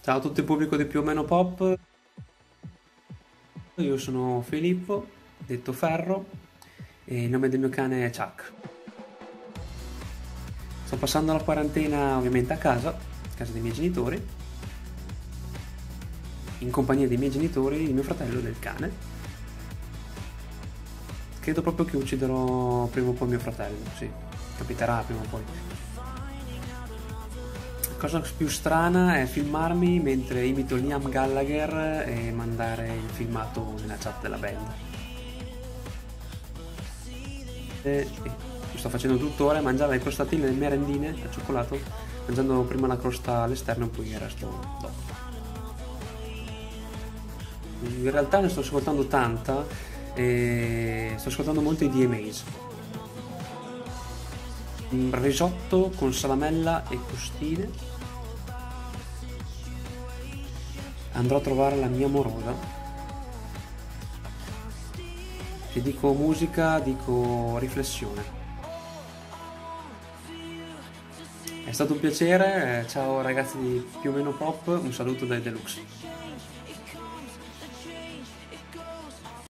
Ciao a tutto il pubblico di Più o Meno Pop, io sono Filippo, detto Ferro, e il nome del mio cane è Chuck. Sto passando la quarantena ovviamente a casa dei miei genitori, in compagnia dei miei genitori, di mio fratello e del cane. Credo proprio che ucciderò prima o poi mio fratello, sì, capiterà prima o poi. La cosa più strana è filmarmi mentre imito Liam Gallagher e mandare il filmato nella chat della band. Sto facendo tuttora, mangiare le crostatine, le merendine al cioccolato, mangiando prima la crosta all'esterno e poi il resto dopo. In realtà ne sto ascoltando tanta e sto ascoltando molto i DMAs. Un risotto con salamella e costine. Andrò a trovare la mia amorosa. Se dico musica, dico riflessione. È stato un piacere, ciao ragazzi di Più o Meno Pop, un saluto dai Deluxe.